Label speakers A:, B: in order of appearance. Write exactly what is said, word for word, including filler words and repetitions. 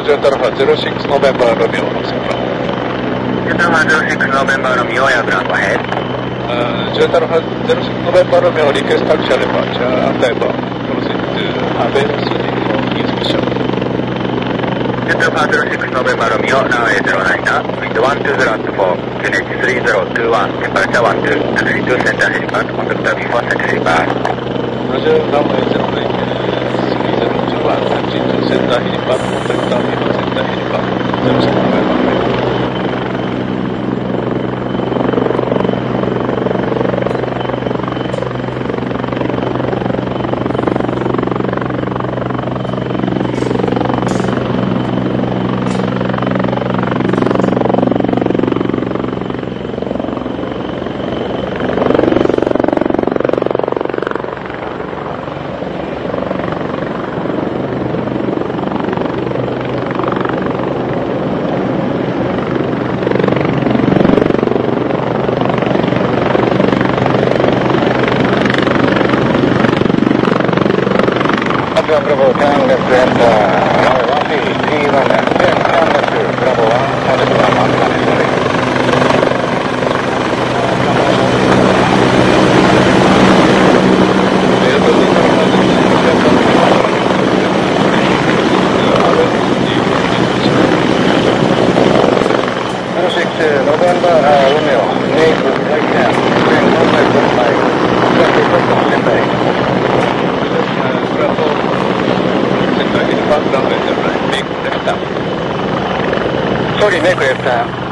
A: ジェットアルファゼロシックスノベンバーロミオのセンター。
B: ジェットアルファゼロシックスノベンバーロミオやグランドヘッド。
A: ジェットアルファゼロシックスノベンバーロミオリクエストタクシャレパーチャーアンダイバープロセットアベンスディフォーインスペシャル。
B: ジェットアルファゼロシックスノベンバーロミオランウェイゼロナインナウィンドワンツーゼロアットフォーキューエイチスリーゼロツーワンテンパラチャーワンツータクシートゥセンターヘリパートコンタクタービフォーセンターヘリパー
A: ロジャーランウェイゼロナインスリーゼロツーワンタクシートゥセンターヘリパートコンタクタービフォーセンターヘリパートゼロシックスノベンバーロミオ。
B: Bravo ten left and runway one three three one left ten ten left Bravo one solid one one one zero six November Romeo make right hand then one by one by left left left right Sorry, make left turn.